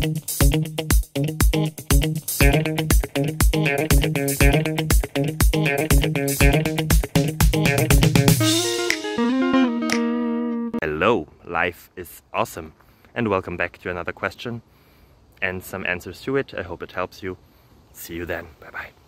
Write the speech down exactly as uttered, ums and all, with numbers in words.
Hello, life is awesome, and welcome back to another question and some answers to it. I hope it helps you. See you then. Bye bye.